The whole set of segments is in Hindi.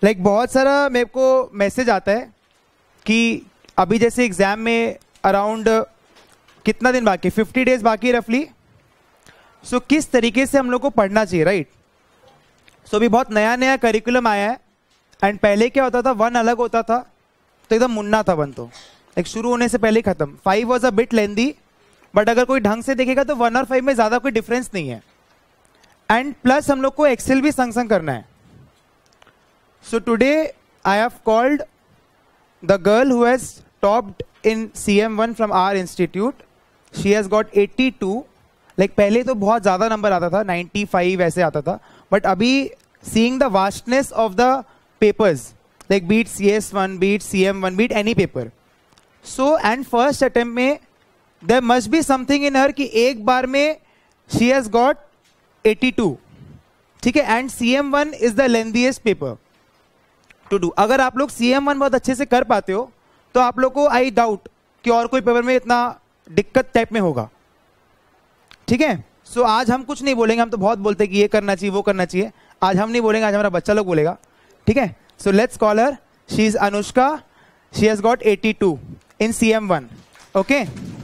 बहुत सारा मेरे को मैसेज आता है कि अभी जैसे एग्जाम में अराउंड कितना दिन बाकी, 50 डेज बाकी है रफली। सो किस तरीके से हम लोग को पढ़ना चाहिए, राइट? सो अभी बहुत नया नया करिकुलम आया है। एंड पहले क्या होता था, वन अलग होता था, तो एकदम मुन्ना था वन, तो एक शुरू होने से पहले खत्म। 5 was a bit lengthy, but अगर कोई ढंग से देखेगा तो 1 और 5 में ज्यादा कोई डिफरेंस नहीं है। एंड प्लस हम लोग को एक्सेल भी संग संग करना है। So today I have called the girl who has topped in CM1 from our institute. She has got 82। पहले तो बहुत ज्यादा नंबर आता था, 95 ऐसे आता था, बट अभी seeing the vastness of the papers, beat CS1, beat CM1, beat any paper. So and first attempt में there must be something in her कि एक बार में she has got 82, ठीक है? And CM1 is the lengthiest paper to do. अगर आप लोग CM1 बहुत अच्छे से कर पाते हो तो आप लोग को आई डाउट कि और कोई पेपर में इतना दिक्कत टाइप में होगा, ठीक है? सो आज हम कुछ नहीं बोलेंगे, हम तो बहुत बोलते हैं कि ये करना चाहिए वो करना चाहिए। आज हम नहीं बोलेंगे, आज हमारा बच्चा लोग बोलेगा, ठीक है? So let's call her. She is Anushka. She has got 82 in CM1. Okay.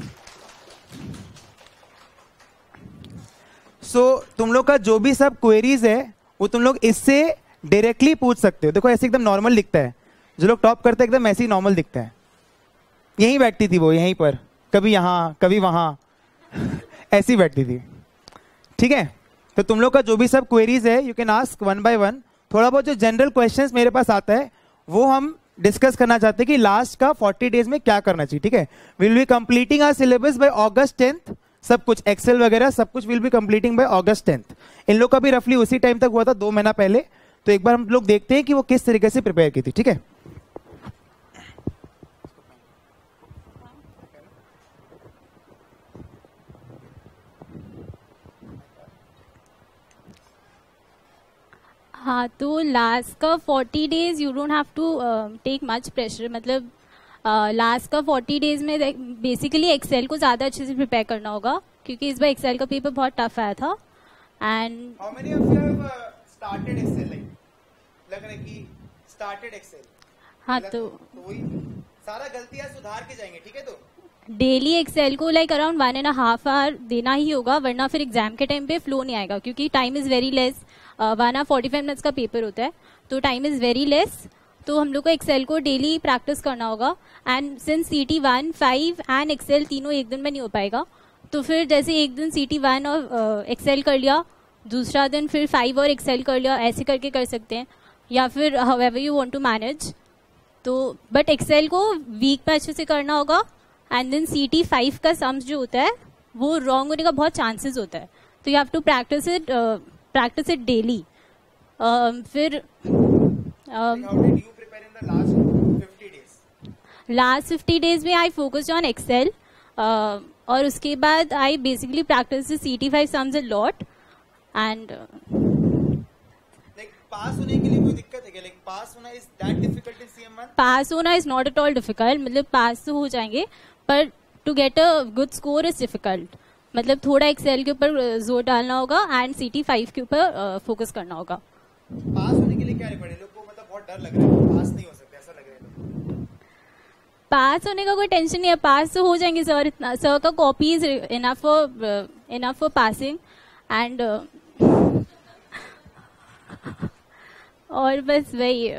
So तुम लोग का जो भी सब क्वेरीज है वो तुम लोग इससे डायरेक्टली पूछ सकते हो। देखो ऐसे एकदम नॉर्मल दिखता है, जो लोग टॉप करते हैं एकदम ऐसे ही नॉर्मल दिखता है। यहीं बैठती थी वो, यहीं पर, कभी यहाँ कभी वहाँ ऐसी बैठती थी, ठीक है? तो तुम लोग का जो भी सब क्वेरीज है you can ask one by one. थोड़ा बहुत जो जनरल क्वेश्चंस मेरे पास आता है वो हम डिस्कस करना चाहते हैं कि लास्ट का 40 डेज में क्या करना चाहिए, ठीक है? Will be completing our syllabus by August 10th। सब कुछ एक्सेल वगैरह सब कुछ will be completing by August 10th। इन लोग का भी रफली उसी टाइम तक हुआ था, 2 महीना पहले। तो एक बार हम लोग देखते हैं कि वो किस तरीके से प्रिपेयर की थी, ठीक है? हाँ, तो लास्ट का 40 days you don't have to take much pressure. मतलब लास्ट का 40 डेज में बेसिकली एक्सेल को ज़्यादा अच्छे से प्रिपेयर करना होगा, क्योंकि इस बार एक्सेल का पेपर बहुत टफ आया था। And how many of you have started Excel? लग रहा है कि स्टार्टेड एक्सेल। हाँ, तो वही सारा गलतियां सुधार के जाएंगे, ठीक है? तो डेली एक्सेल को अराउंड 1.5 आवर देना ही होगा, वरना फिर एग्जाम के टाइम पे फ्लो नहीं आएगा, क्योंकि time is very less. 1 hour 45 minutes का पेपर होता है, तो टाइम इज वेरी लेस। तो हम लोग को एक्सेल को डेली प्रैक्टिस करना होगा। And since CT1, 5 and Excel तीनों एक दिन में नहीं हो पाएगा, तो फिर जैसे एक दिन CT1 और एक्सेल कर लिया, दूसरा दिन फिर 5 और एक्सेल कर लिया, ऐसे करके कर सकते हैं, या फिर however you want to manage. तो बट एक्सेल को वीक पे अच्छे से करना होगा। एंड देन CT5 का सम्स जो होता है वो रॉन्ग होने का बहुत चांसेस होता है, तो you have to practise it daily. फिर लास्ट 50 डेज में आई फोकस्ड ऑन एक्सेल, और उसके बाद I basically practise CT5 sums a lot. And pass होने के लिए कोई दिक्कत है क्या? पास होना is that difficult in CM1? Pass होना is not at all difficult. मतलब पास तो हो जाएंगे, पर to get a good score is difficult. मतलब थोड़ा एक्सेल के ऊपर जोर डालना होगा एंड CT5 के ऊपर फोकस करना होगा। पास होने के लिए क्या पड़े? लोग को मतलब बहुत डर लग रहा है, पास नहीं हो सकते ऐसा लग रहा है। पास होने का कोई टेंशन नहीं है, पास तो हो जाएंगे सर। सर का copy is enough for passing. And और बस वही।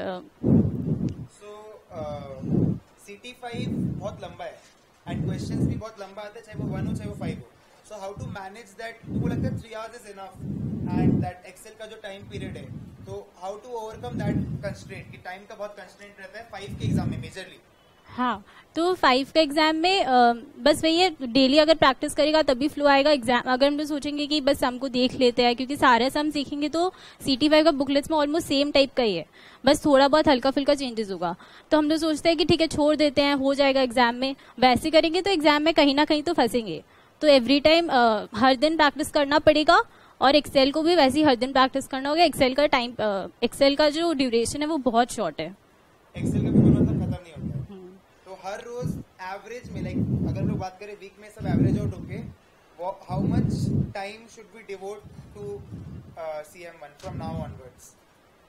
CT5 बहुत लंबा है एंड क्वेश्चंस भी बहुत लंबा आता है, चाहे वो 1 हो चाहे वो 5 हो। So how to manage that? तुमको लगता है 3 hours is enough and that Excel का जो टाइम पीरियड है, तो how to overcome that constraint? कि टाइम का बहुत कंस्ट्रेंट रहता है 5 के एग्जाम में मेजरली। हाँ, तो 5 का एग्जाम में बस वही है, डेली अगर प्रैक्टिस करेगा तभी फ्लो आएगा। एग्जाम अगर हम तो सोचेंगे कि बस हमको देख लेते हैं, क्योंकि सारे सम सीखेंगे तो CT5 का बुकलेट्स में ऑलमोस्ट सेम टाइप का ही है, बस थोड़ा बहुत हल्का फुल्का चेंजेस होगा। तो हम तो सोचते हैं कि ठीक है छोड़ देते हैं, हो जाएगा एग्जाम में। वैसे करेंगे तो एग्जाम में कहीं ना कहीं तो फंसेंगे। तो एवरी टाइम हर दिन प्रैक्टिस करना पड़ेगा, और एक्सेल को भी वैसे ही हर दिन प्रैक्टिस करना होगा। एक्सेल का जो ड्यूरेशन है वो बहुत शॉर्ट है। एक्सेल का पेपर मतलब खत्म नहीं होता है। तो हर रोज एवरेज में अगर हम लोग बात करें वीक में सब एवरेज आउट होके, how much time should be devote to CM1 from now onwards?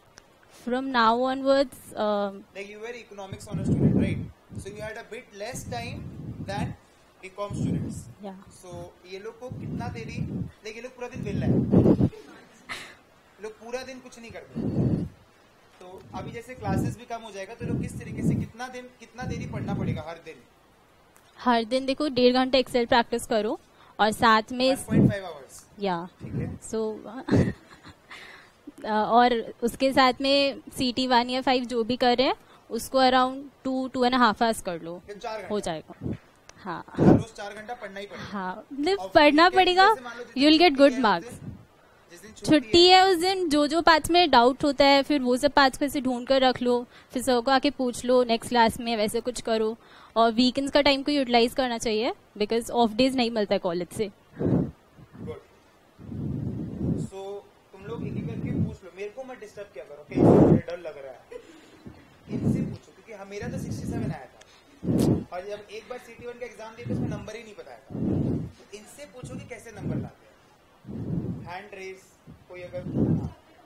From now onwards, Like you were economics honor student, right? So you had a bit less time than BCom students. yeah. So ये लोग को कितना देरी, like ये लोग पूरा दिन वेला है, ये लोग पूरा दिन कुछ नहीं करते. तो अभी जैसे क्लासेस भी कम हो जाएगा तो लोग किस तरीके से कितना देरी पढ़ना पड़ेगा हर दिन? हर दिन देखो 1.5 घंटे एक्सेल प्रैक्टिस करो और साथ में 1.5 hours. या ठीक है. सो और उसके साथ में CT 1 या 5 जो भी कर रहे हैं उसको अराउंड 2.5 hours कर लो, फिर 4 हो घंटा. जाएगा. हाँ हर रोज 4 घंटा पढ़ना ही पड़ेगा. हाँ, मतलब और पढ़ना weekend पड़ेगा, जैसे मान लो जिस दिन यू विल गेट छुट्टी गुड है, मार्क्स. जिस दिन छुट्टी है उस दिन जो पार्ट्स में डाउट होता है फिर वो सब पार्ट्स पे से ढूंढ कर रख लो, फिर सर को आके पूछ लो नेक्स्ट क्लास में, वैसे कुछ करो. और वीकेंड्स का टाइम को यूटिलाइज करना चाहिए बिकॉज ऑफ डेज नहीं मिलता है कॉलेज से. गुड. सो तुम लोग एक एक करके पूछ लो, मेरे को मत डिस्टर्ब किया करो कि मुझे डर लग रहा है. इनसे पूछो क्योंकि मेरा तो 67 आया था और जब एक बार CT1 का एग्जाम दिया तो उसमें नंबर ही नहीं बताया था. तो इनसे पूछो कि कैसे नंबर लाते हैं. हैंड रेस कोई अगर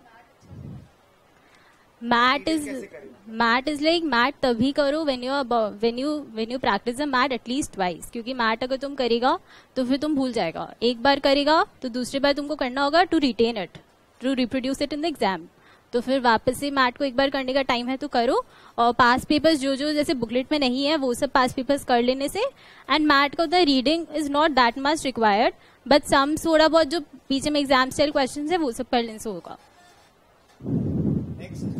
मैट इज लाइक मैट तभी करो when you practise the mat at least twice, क्योंकि मैट अगर तुम करेगा तो फिर तुम भूल जाएगा. एक बार करेगा तो दूसरी बार तुमको करना होगा to retain it, to reproduce it in the exam. तो फिर वापस से मैट को एक बार करने का टाइम है तो करो. और पास पेपर्स जो जैसे बुकलेट में नहीं है वो सब पास पेपर्स कर लेने से. एंड मैट का the reading is not that much required, but some थोड़ा बहुत जो पीछे में एग्जाम स्टाइल क्वेश्चन है वो सब कर लेने से होगा. नेक्स्ट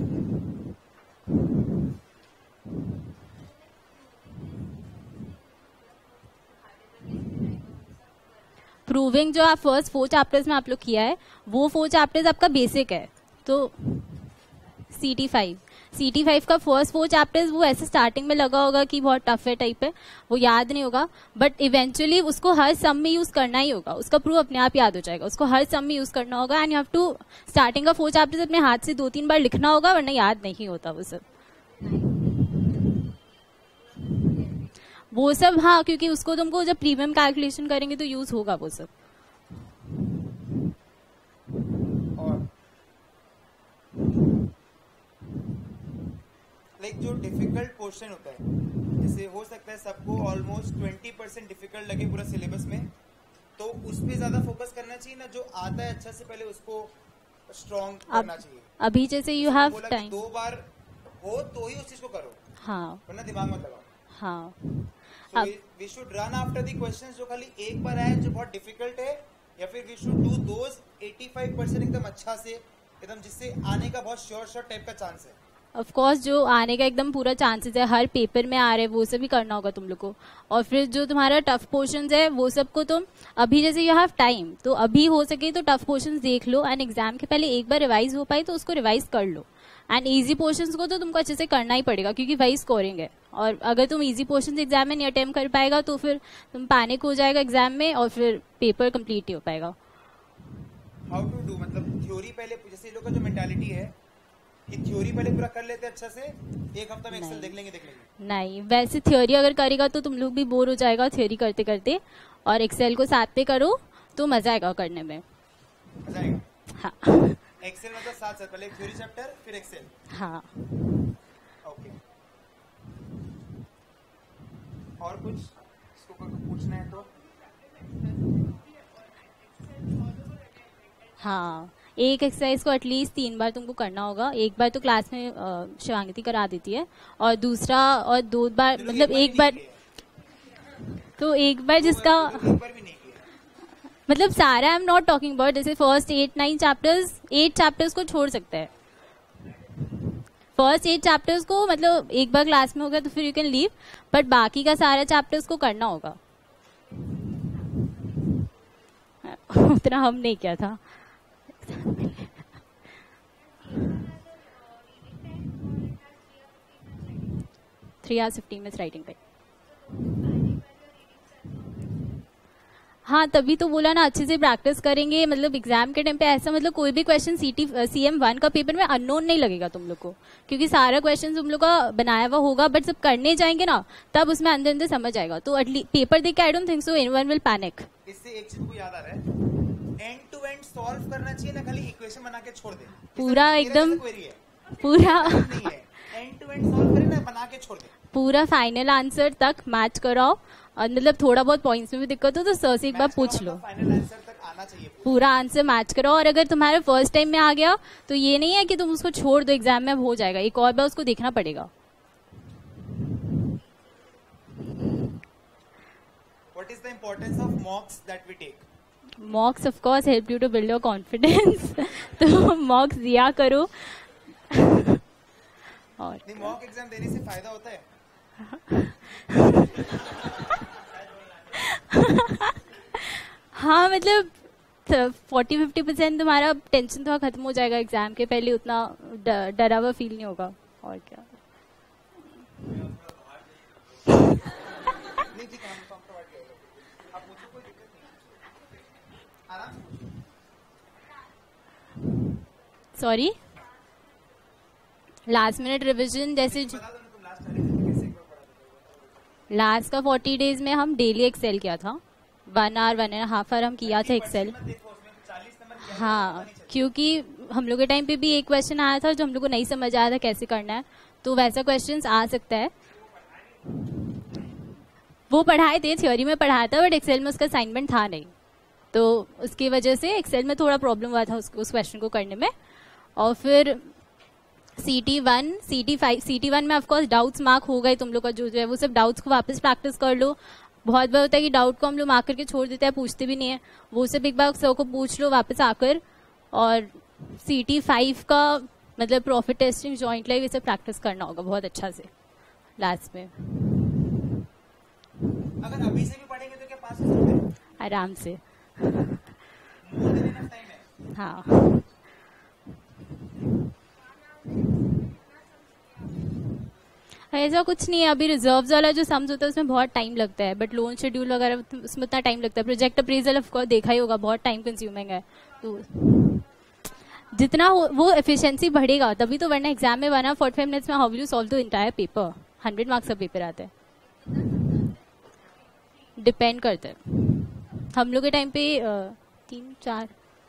प्रूविंग जो आप फर्स्ट 4 चैप्टर्स में आप लोग किया है वो 4 चैप्टर्स आपका बेसिक है. तो CT5 का फर्स्ट 4 चैप्टर्स वो ऐसे स्टार्टिंग में लगा होगा कि बहुत टफ है टाइप है, वो याद नहीं होगा, बट इवेंचुअली उसको हर सम में यूज करना ही होगा. उसका प्रूफ अपने आप याद हो जाएगा, उसको हर सम में यूज करना होगा. And you have to starting का 4 चैप्टर्स अपने हाथ से 2-3 बार लिखना होगा वरना याद नहीं होता वो सब. हाँ, क्योंकि उसको तुमको जब प्रीमियम कैलकुलेशन करेंगे तो यूज होगा वो सब. लाइक जो डिफिकल्ट पोर्शन होता है, जैसे हो सकता है सबको ऑलमोस्ट 20% डिफिकल्ट लगे पूरा सिलेबस में, तो उस पे ज्यादा फोकस करना चाहिए ना. जो आता है अच्छा से पहले उसको स्ट्रॉन्ग करना चाहिए. अभी जैसे यू हैव टाइम 2 बार हो तो ही उस चीज को करो. हाँ वरना दिमाग मत लगाओ. हाँ. We should run after the questions जो खाली एक बार आए जो बहुत डिफिकल्ट है, या फिर वी शुड डू दोज 85% एकदम अच्छा से, एकदम जिससे आने का बहुत श्योर टाइप का चांस है. ऑफ कोर्स जो आने का एकदम पूरा चांसेस है, हर पेपर में आ रहे हैं वो सब भी करना होगा तुम लोग को. और फिर जो तुम्हारा टफ पोर्शंस है वो सब को तुम अभी जैसे यू हैव टाइम तो अभी हो सके तो टफ पोर्शंस देख लो. एंड एग्जाम के पहले एक बार रिवाइज हो पाए तो उसको रिवाइज कर लो. एंड इजी पोर्शंस को तो तुमको अच्छे से करना ही पड़ेगा क्योंकि वही स्कोरिंग है. और अगर तुम इजी पोर्शंस एग्जाम में नहीं अटेम्प्ट कर पाएगा तो फिर तुम पैनिक हो जाएगा एग्जाम में और फिर पेपर कंप्लीट नहीं हो पाएगा. हाउ टू डू, मतलब थ्योरी पहले, जैसे ये लोग का जो मेंटालिटी है कि थ्योरी पहले पूरा कर लेते अच्छा से, एक हफ्ता में एक्सेल देख लेंगे. नहीं, वैसे थ्योरी अगर करेगा तो तुम लोग भी बोर हो जाएगा थ्योरी करते करते, और एक्सेल को साथ में करो तो मजा आएगा करने में. मजा आएगा. हाँ. एक्सेल मतलब साथ पहले थ्योरी चैप्टर फिर एक्सेल. हाँ. ओके. और कुछ इसको पूछना है तो? हाँ, एक एक्सरसाइज को एटलीस्ट 3 बार तुमको करना होगा. एक बार तो क्लास में शिवांगी करा देती है और दूसरा और 2 बार, मतलब एक बार तो एक बार जिसका मतलब सारा I am not talking about, जैसे फर्स्ट 8-9 चैप्टर्स, 8 चैप्टर्स को छोड़ सकते हैं. फर्स्ट 8 चैप्टर्स को मतलब एक बार क्लास में होगा तो फिर यू कैन लीव, बट बाकी का सारा चैप्टर्स को करना होगा. उतना हम नहीं किया था. 3 hours 15 minutes राइटिंग पे. हाँ, तभी तो बोला ना अच्छे से प्रैक्टिस करेंगे. मतलब एग्जाम के टाइम पे ऐसा मतलब कोई भी क्वेश्चन CM1 का पेपर में अननोन नहीं लगेगा तुम लोग को, क्योंकि सारा क्वेश्चन तुम लोग का बनाया हुआ होगा. बट जब करने जाएंगे ना तब उसमें अंदर अंदर समझ आएगा. तो एटलीस्ट पेपर देख के I don't think so anyone will panic. इससे एक चीज को याद आ रहा है, एंड टू एंड सॉल्व करना चाहिए ना, खाली इक्वेशन बना के छोड़ दे. पूरा एकदम पूरा नहीं है, एंड टू एंड सॉल्व करें ना, बना के छोड़ दे। पूरा फाइनल आंसर तक मैच कराओ, और मतलब थोड़ा बहुत पॉइंट्स में भी दिक्कत हो तो सर से एक बार पूछ लो। फाइनल आंसर तक आना चाहिए पूरा आंसर मैच करो, और अगर तुम्हारे फर्स्ट टाइम में आ गया तो ये नहीं है कि तुम उसको छोड़ दो, एग्जाम में अब हो जाएगा, एक और बार उसको देखना पड़ेगा। What is the importance of mocks that we take? Mocks of course help you to build your confidence. तो मॉक्स दिया करो। और नहीं, मॉक एग्जाम देने से फायदा होता है? हाँ, मतलब 40-50% तुम्हारा टेंशन थोड़ा खत्म हो जाएगा एग्जाम के पहले, उतना डरा हुआ फील नहीं होगा। और क्या, नहीं ठीक है, हम प्रोवाइड करेंगे, आप पूछो, कोई दिक्कत नहीं है, आराम से पूछो। सॉरी, लास्ट मिनट रिवीजन जैसे बता दो ना, तुम लास्ट वाले दिन कैसे एक बार पढ़ा दो। लास्ट का 40 डेज में हम डेली एक्सेल किया था, 1 आवर 1.5 आवर हम किया था एक्सेल। देखो उसमें 40 नंबर क्या हाँ, क्योंकि हम लोग के टाइम पे भी एक क्वेश्चन आया था जो हम लोग को नहीं समझ आया था कैसे करना है, तो वैसा क्वेश्चन आ सकता है। वो पढ़ाए थे, थ्योरी में पढ़ाया था, बट एक्सेल में उसका असाइनमेंट था नहीं, तो उसकी वजह से एक्सेल में थोड़ा प्रॉब्लम हुआ था उस क्वेश्चन को करने में। और फिर CT1, CT1 में ऑफकोर्स डाउट्स मार्क हो गए तुम लोग का, जो है वो सब डाउट्स को वापस प्रैक्टिस कर लो। बहुत बार होता है कि डाउट को हम लोग मार्क करके छोड़ देते हैं, पूछते भी नहीं है, वो सब एक बार सर को पूछ लो वापस आकर। और CT5 का मतलब प्रॉफिट टेस्टिंग, जॉइंट लाइव, ये सब प्रैक्टिस करना होगा बहुत अच्छा से लास्ट में। अगर अभी से भी पढ़ेंगे तो क्या पास हो सकते हैं? आराम से। More than enough time है। हाँ, ऐसा कुछ नहीं है, अभी रिजर्व्स वाला जो सम्स होता है उसमें बहुत टाइम लगता है, बट लोन शेड्यूल वगैरह उसमें उतना टाइम लगता है। प्रोजेक्ट अप्रेजल ऑफ कोर्स देखा ही होगा, बहुत टाइम कंज्यूमिंग है, तो जितना वो एफिशिएंसी बढ़ेगा तभी तो, वरना एग्जाम में 1 मिनट्स में how will you solve the entire paper, 100 marks का पेपर आता है। डिपेंड करता है, हम लोग के टाइम पे 3-4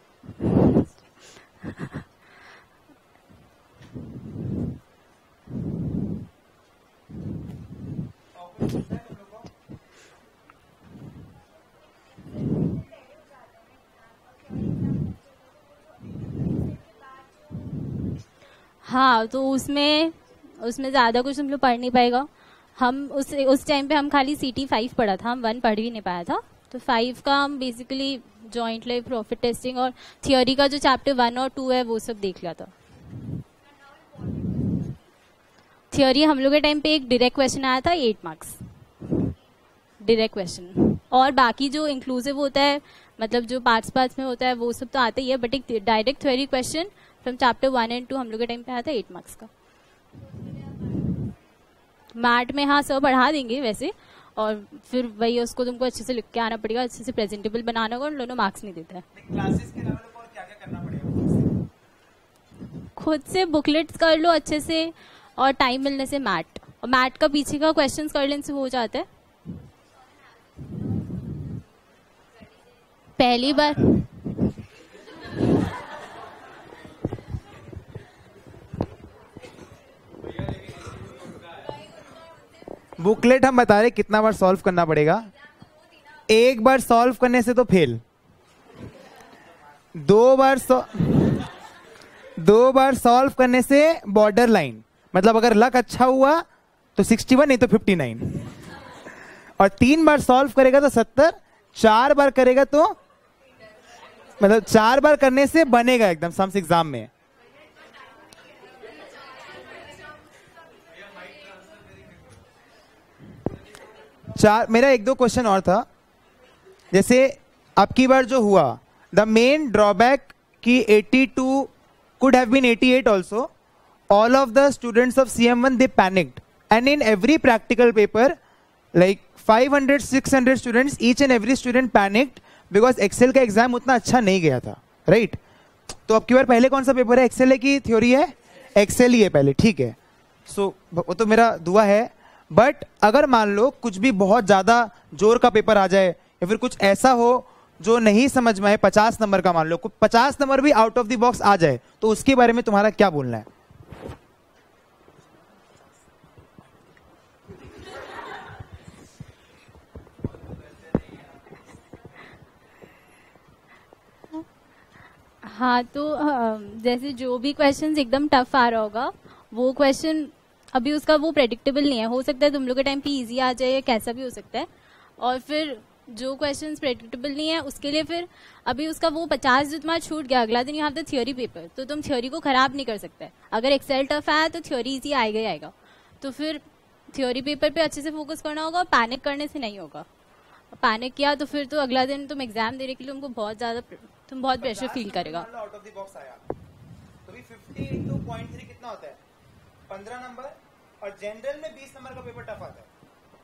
हाँ, तो उसमें ज्यादा कुछ हम लोग पढ़ नहीं पाएगा। हम उस टाइम पे हम खाली CT5 पढ़ा था, हम 1 पढ़ भी नहीं पाया था, तो 5 का हम basically joint live, profit testing और थियोरी का जो चैप्टर 1 और 2 है वो सब देख लिया था। थियोरी हम लोग के टाइम पे एक डायरेक्ट क्वेश्चन आया था 8 मार्क्स, डायरेक्ट क्वेश्चन, और बाकी जो इंक्लूसिव होता है, मतलब जो पार्ट्स में होता है वो सब तो आता ही है, बट एक direct theory question from chapter 1 और 2 हम लोग के टाइम पे आया था 8 मार्क्स का। मैट में हाँ सर पढ़ा देंगे वैसे, और फिर वही उसको तुमको अच्छे से लिख के आना पड़ेगा, अच्छे से प्रेजेंटेबल बनाना होगा, उन दोनों मार्क्स नहीं देता है। क्लासेस के अलावा और क्या-क्या करना पड़ेगा? खुद से बुकलेट्स कर लो अच्छे से, और टाइम मिलने से मैट, और मैट का पीछे का क्वेश्चंस कर लेने से हो जाता है। पहली बार बुकलेट हम बता रहे कितना बार सॉल्व करना पड़ेगा। एक बार सॉल्व करने से तो फेल, 2 बार सॉल्व करने से बॉर्डर लाइन, मतलब अगर लक अच्छा हुआ तो 61 नहीं तो 59, और 3 बार सॉल्व करेगा तो 70, 4 बार करेगा तो मतलब 4 बार करने से बनेगा एकदम सम्स एग्जाम में। मेरा 1-2 क्वेश्चन और था, जैसे आपकी बार जो हुआ, द मेन ड्रॉबैक की 82 could have been 88 also. All of the students of CM1 they panicked, and in every practical paper, like 500-600 students, each and every student panicked because Excel का एग्जाम उतना अच्छा नहीं गया था, राइट? तो अब की बार पहले कौन सा पेपर है, एक्सेल है कि थ्योरी है? एक्सेल ही है पहले, ठीक है। सो वो तो मेरा दुआ है, बट अगर मान लो कुछ भी बहुत ज्यादा जोर का पेपर आ जाए, या फिर कुछ ऐसा हो जो नहीं समझ में आए, 50 नंबर का मान लो, 50 नंबर भी आउट ऑफ द बॉक्स आ जाए, तो उसके बारे में तुम्हारा क्या बोलना है? हाँ तो जैसे जो भी क्वेश्चन एकदम टफ आ रहा होगा वो क्वेश्चन अभी उसका वो प्रेडिक्टेबल नहीं है, हो सकता है तुम लोग के टाइम पे इजी आ जाए या कैसा भी हो सकता है। और फिर जो क्वेश्चंस प्रेडिक्टेबल नहीं है उसके लिए फिर अभी उसका वो 50 जो तुम्हारा छूट गया, अगला दिन you have the theory paper, तो तुम थ्योरी को खराब नहीं कर सकते। अगर एक्सेल टफ है तो थ्योरी इजी आएगा ही आएगा। तो फिर थ्योरी पेपर पे अच्छे से फोकस करना होगा, पैनिक करने से नहीं होगा। पैनिक किया तो फिर तो अगला दिन तुम एग्जाम देने के लिए तुमको बहुत प्रेशर फील करेगा। आउट ऑफ द बॉक्स आया तो भी 50 into 0.3 कितना होता है? 15 नंबर। और जनरल में 20 नंबर का पेपर टफ आता है।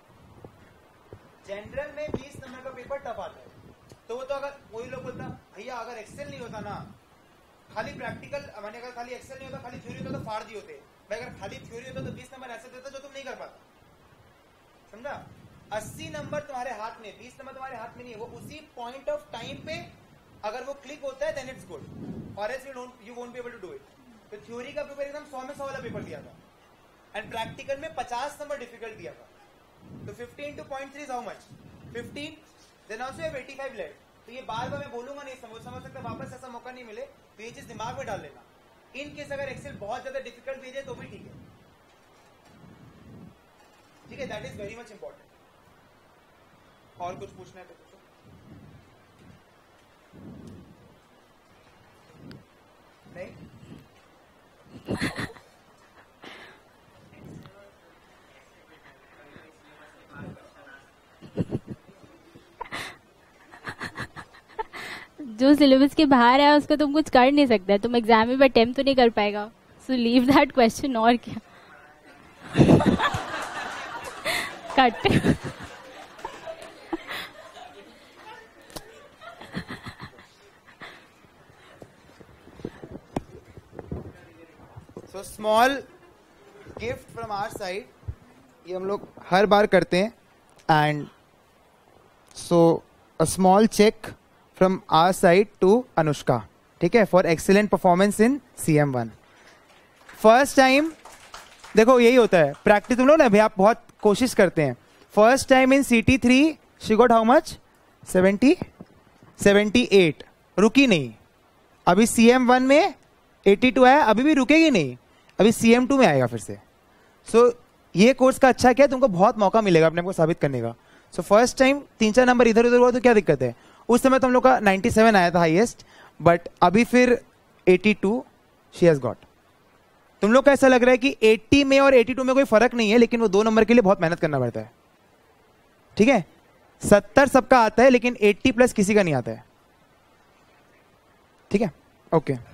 जनरल में 20 नंबर का पेपर टफ आता है। तो वो तो अगर कोई लोग बोलता भैया अगर एक्सेल नहीं होता ना, खाली प्रैक्टिकल मैंने अगर खाली एक्सेल नहीं होता, खाली थ्योरी होता तो फाड़ दिए होते भाई। अगर खाली थ्योरी होता तो 20 नंबर ऐसे देता जो तुम नहीं कर पाता, समझा? 80 नंबर तुम्हारे हाथ में, 20 नंबर तुम्हारे हाथ में नहीं है, वो उसी पॉइंट ऑफ टाइम पे अगर वो क्लिक होता है देन इट्स गुड, और else you won't be able to do it. तो थ्योरी का पेपर एकदम 100 में 100 वाला पेपर दिया था, एंड प्रैक्टिकल में 50 नंबर डिफिकल्ट दिया था। तो 50 into 0.3 is how much? 15. Then also you have 85 left. तो ये बार बार मैं बोलूंगा नहीं, समझ सकता, वापस ऐसा मौका नहीं मिले तो ये चीज दिमाग में डाल लेना। इन केस अगर एक्सेल बहुत ज्यादा डिफिकल्ट भेजे तो भी ठीक है, ठीक है? That is very much important. और कुछ पूछना है तो पूछो। नहीं जो सिलेबस के बाहर है उसको तुम कुछ कर नहीं सकते, तुम एग्जाम में अटेम्प्ट तो नहीं कर पाएगा। So leave that question. और क्या cut. So small gift from our side, ये हम लोग हर बार करते हैं, and so a small check from our side to Anushka, ठीक है, for excellent performance in CM1। First time देखो यही होता है प्रैक्टिस, तुम लोग ना भैया आप बहुत कोशिश करते हैं। First time in CT3 she got how much? 78, रुकी नहीं। अभी CM1 में 82 है, अभी भी रुकेगी नहीं, अभी CM2 में आएगा फिर से। सो ये कोर्स का अच्छा क्या है, तुमको बहुत मौका मिलेगा अपने को साबित करने का। सो फर्स्ट टाइम 3-4 नंबर इधर उधर हुआ तो क्या दिक्कत है? उस समय तुम लोग का 97 आया था हाईएस्ट, बट अभी फिर 82 शी हैज गॉट। तुम लोग का ऐसा लग रहा है कि 80 में और 82 में कोई फर्क नहीं है, लेकिन वो 2 नंबर के लिए बहुत मेहनत करना पड़ता है, ठीक है? 70 सबका आता है लेकिन 80+ किसी का नहीं आता है, ठीक है? ओके।